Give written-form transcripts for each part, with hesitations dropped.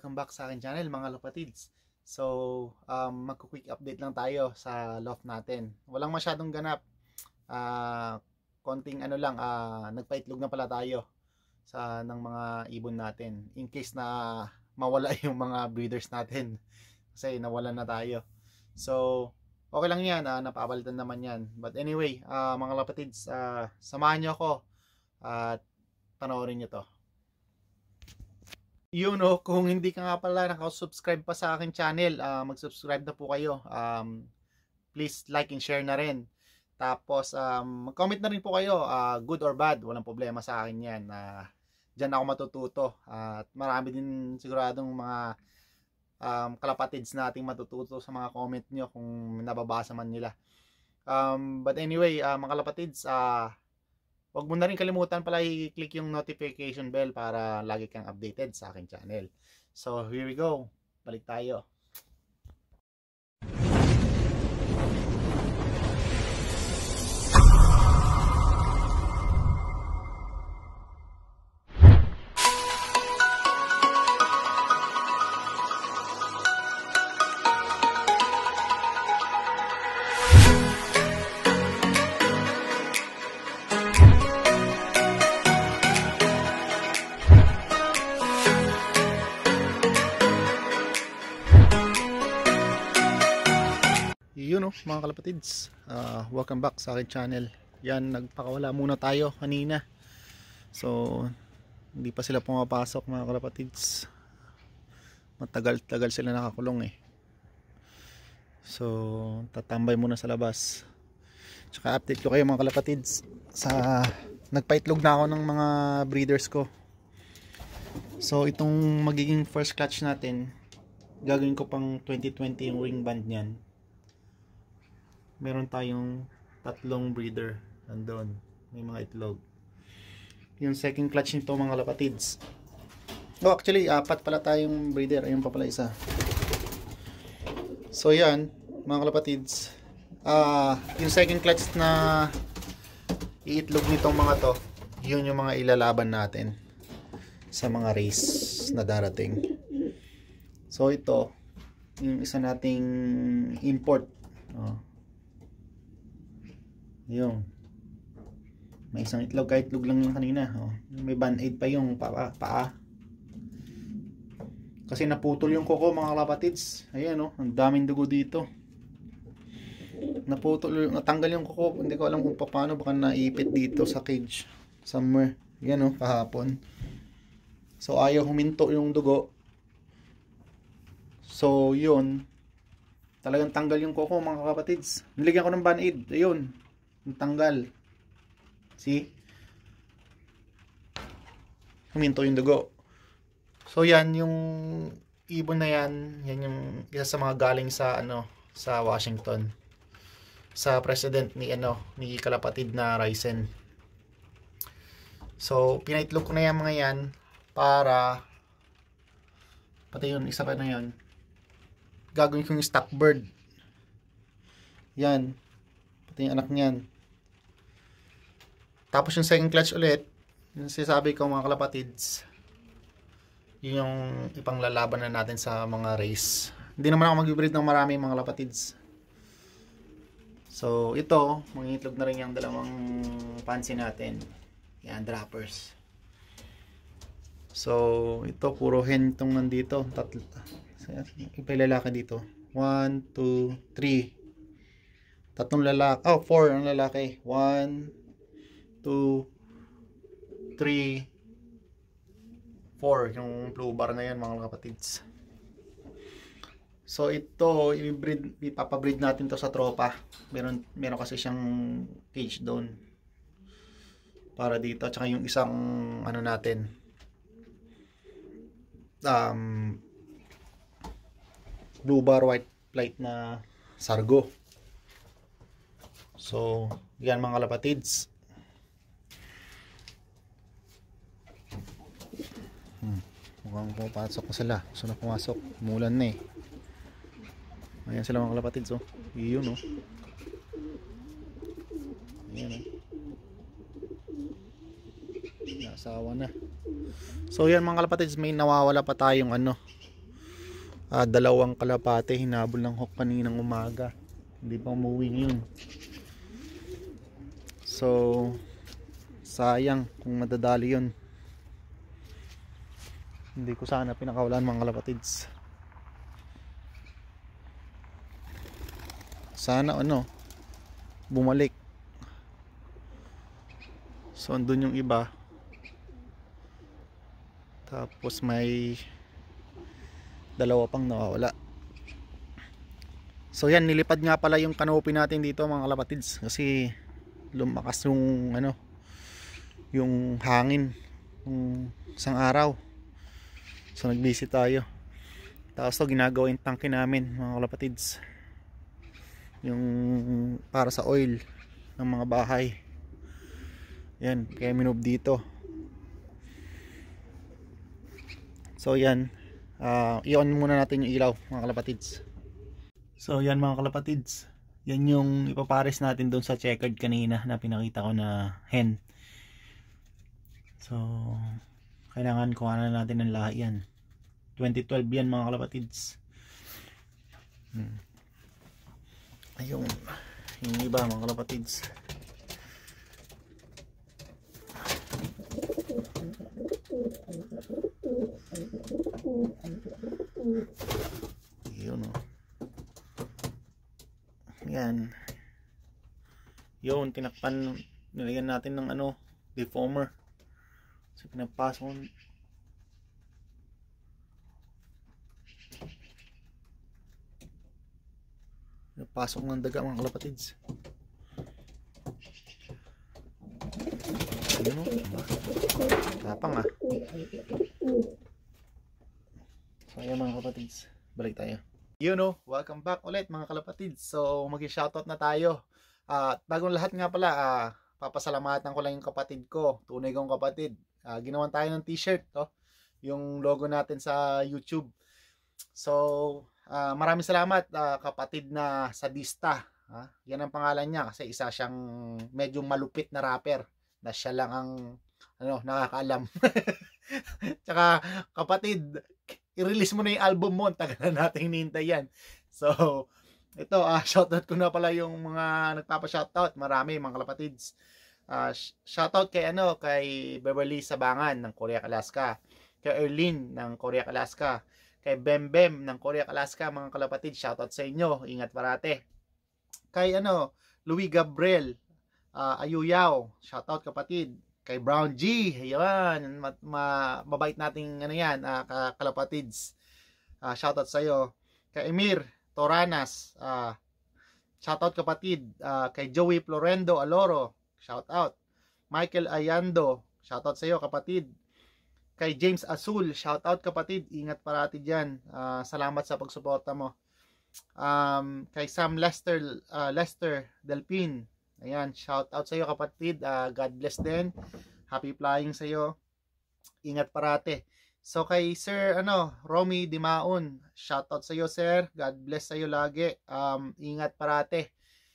welcome back sa akin channel mga kapatids. So, magku-quick update lang tayo sa loft natin. Walang masyadong ganap. Konting ano lang, nagpaitlog na pala tayo ng mga ibon natin. In case na mawala yung mga breeders natin. Kasi nawalan na tayo. So, okay lang yan. Napapalitan naman yan. But anyway, mga kapatids, samahan nyo ako at panoorin nyo to. Kung hindi ka nga pala nakasubscribe pa sa aking channel, mag-subscribe na po kayo. Please like and share na rin. Tapos, mag-comment na rin po kayo, good or bad, walang problema sa akin yan. Diyan ako matututo. At marami din siguradong mga kalapatids nating matututo sa mga comment nyo kung nababasa man nila. But anyway, mga kalapatids, huwag mo na rin kalimutan pala i-click yung notification bell para lagi kang updated sa aking channel. So, here we go. Balik tayo. Mga kalapatids, welcome back sa aking channel. Yan, nagpakawala muna tayo kanina. So, hindi pa sila pumapasok mga kalapatids. Matagal-tagal sila nakakulong eh. So, tatambay muna sa labas. Tsaka update ko kayo mga kalapatids. Nagpaitlog na ako ng mga breeders ko. So, itong magiging first clutch natin, gagawin ko pang 2020 yung ring band niyan. Meron tayong 3 breeder nandun, may mga itlog. Yung second clutch nito mga kalapatids, actually 4 pala tayong breeder, ayun pa pala isa. So yan mga kalapatids, yung second clutch na iitlog nitong mga to, yun yung mga ilalaban natin sa mga race na darating. So ito yung isa nating import. Yung may isang itlog, kahit itlog lang yung kanina. May band-aid pa yung paa. Kasi naputol yung kuko mga kalapatids. Ayan ang daming dugo dito. Natanggal yung kuko. Hindi ko alam kung paano, baka naipit dito sa cage somewhere. Yan kahapon. So ayaw huminto yung dugo. So yun, talagang tanggal yung kuko mga kalapatids. Nilagyan ko ng band-aid. Ayun, tanggal. See? Huminto yung dugo. So yan yung ibon na yan yung isa sa mga galing sa sa Washington. Sa president ni kalapatid na Ryzen. So pinaitlog ko na yan mga yan para pati yun, isa pa na yan. Gagawin ko yung stock bird. Yan. Pati yung anak niyan. Tapos yung second clutch ulit, yung sinasabi ko mga kalapatids, yun yung ipanglalaban na natin sa mga race. Hindi naman ako mag-breed ng marami mga kalapatids. So ito, mangitlog na rin yung 2 fancy natin. Yan, droppers. So ito, puro hen itong nandito. Ipalalaki dito. 1, 2, 3. 3 lalaki. 4 ang lalaki. 1, 2, 3, 4 yung blue bar na yan mga kapatids. So ito ipapabreed natin to sa tropa. Meron kasi siyang cage doon para dito, at saka yung isang natin blue bar white flight na sargo. So yan mga kapatids. Mukhang pumapasok na sila. Gusto na pumasok. Umulan na eh. Ayan sila mga kalapatids. Iyon Ayan Nasawa na. So yan mga kalapatids, may nawawala pa tayong Dalawang kalapate hinabol ng hawk kaninang umaga, hindi pa umuwi yun. So sayang kung madadali yun. Hindi ko sana pinakawalan mga kalapatids. Sana bumalik. So andun yung iba. Tapos may dalawa pang nawawala. So yan, nilipad nga pala yung canopy natin dito mga kalapatids, kasi lumakas yung yung hangin yung isang araw. So nag-visit tayo. Tapos to ginagawa yung tangke namin mga kalapatids, yung para sa oil ng mga bahay. Yan, kaya minove dito. So yan, i-on muna natin yung ilaw mga kalapatids. So yan mga kalapatids, yan yung ipapares natin doon sa checkered kanina na pinakita ko na hen. So kailangan kuha na natin ng lahi yan. 2012 yan mga kalapatids. Ayun, yung iba mga kalapatids. Yun yan. Yun, tinakpan, nilagyan natin ng defoamer. So pinapasok ng daga mga kalapatids. Ayun tapang So ayan mga kalapatids, balik tayo. Welcome back ulit mga kalapatids. So mag-shoutout na tayo. Bagong lahat nga pala, papasalamatan ko lang yung kapatid ko, tunay kong kapatid. Ginawan tayo ng t-shirt, yung logo natin sa YouTube. So maraming salamat, kapatid na sadista. Yan ang pangalan niya, kasi isa siyang medyo malupit na rapper na siya lang ang nakakaalam. Tsaka kapatid, i-release mo na yung album mo, tagal na natin hinihintay yan. So ito, shoutout ko na pala yung mga nagpapa-shoutout. Marami mga kalapatids. Shoutout kay kay Beverly Sabangan ng Korea, Alaska, kay Erlyn ng Korea, Alaska, kay Bembem ng Korea, Alaska. Mga kalapatid, shoutout sa inyo, ingat parate. Kay Louis Gabriel Ayuyaw, shoutout kapatid. Kay Brown G, yan, mabait nating kalapatids, shoutout sa iyo. Kay Emir Toranas, shoutout kapatid. Kay Joey Florendo Aloro, shoutout. Michael Ayando, shoutout sa iyo kapatid. Kay James Azul, shoutout kapatid, ingat parati diyan. Salamat sa pagsuporta mo. Kay Sam Lester Delpin, ayan, shoutout sa iyo kapatid. God bless din. Happy flying sa iyo. Ingat parate. So kay Sir Romy Dimaon, shoutout sa iyo sir. God bless sa iyo lagi. Ingat parate.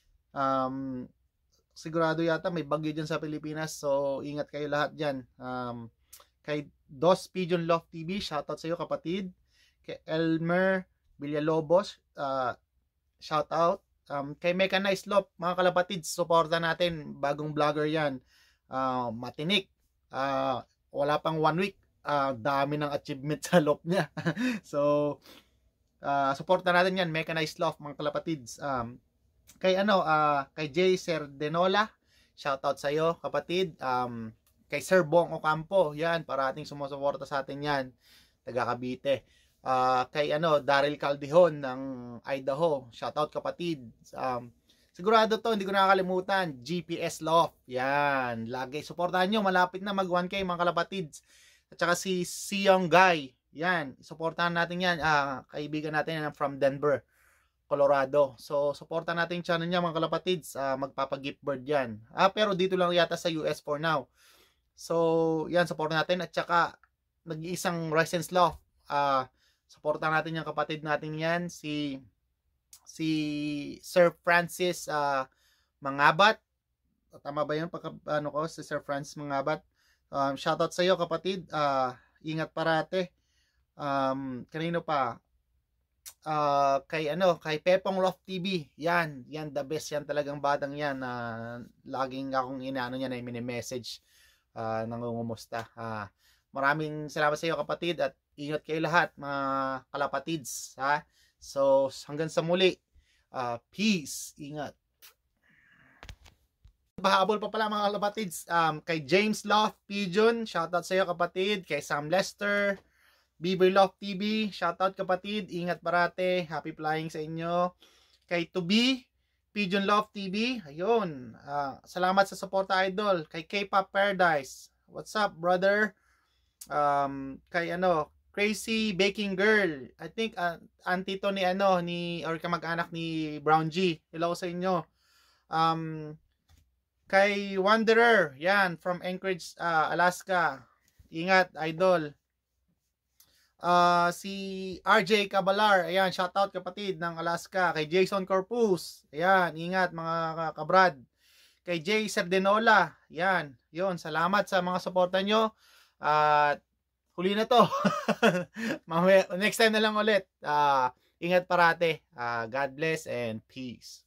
Sigurado yata may bagyo diyan sa Pilipinas, so ingat kayo lahat diyan. Kay Dos Pigeon Love TV, shoutout sa iyo kapatid. Kay Elmer Villalobos, shoutout. Kay Mechanized Love, mga kalapatids, suporta natin, bagong vlogger yan. Matinik. Wala pang 1 week, dami ng achievement sa loob niya. So suporta natin yan, Mechanized Love, mga kalapatids. Kay Jay Serdenola, shoutout sa iyo kapatid. Kay Sir Bong Ocampo, yan, parating sumusuporta sa atin yan, taga Cavite. Kay Daryl Caldejon ng Idaho, shoutout kapatid. Sigurado to, hindi ko nakakalimutan, GPS Love, yan, lagi suportahan nyo, malapit na mag 1K mga kalapatids. At saka si Young Guy, yan, suportahan natin yan, kaibigan natin yan from Denver, Colorado. So suportahan natin yung channel niya mga kalapatids, magpapa-gift bird yan. Pero dito lang yata sa US for now. So yan, suportahan natin. At saka nag-iisang Rise Love, suportahan natin yung kapatid natin yan, si Sir Francis Mangabat. Tama ba yun? Si Sir Francis Mangabat. Shoutout sa iyo kapatid. Ingat parate. Kanino pa? kay Pepong Love TV. Yan the best yan, talagang batang yan na laging akong inaano niya na mini-message, nangungumusta. Maraming salamat sa iyo kapatid, at ingat kayo lahat mga kalapatids, ha. So hanggang sa muli, peace, ingat. Pahabol pa pala mga kalapatids, kay James Love Pigeon, shoutout sa iyo kapatid. Kay Sam Lester, Bieber Love TV, shoutout kapatid, ingat parate, happy flying sa inyo. Kay Tubi Pigeon Love TV, ayun, salamat sa suporta idol. Kay K-Pop Paradise, what's up brother? Kay Crazy Baking Girl, I think auntie to ni or kamag-anak ni Brown G, hello sa inyo. Kay Wanderer, yan, from Anchorage, Alaska, ingat idol. Si RJ Cabalar, ayan, shoutout kapatid ng Alaska. Kay Jason Corpus, ayan, ingat mga kabrad. Kay Jay Sardenola, yan, yun, salamat sa mga suporta nyo. At huli na to. Next time na lang ulit. Ingat parate. God bless and peace.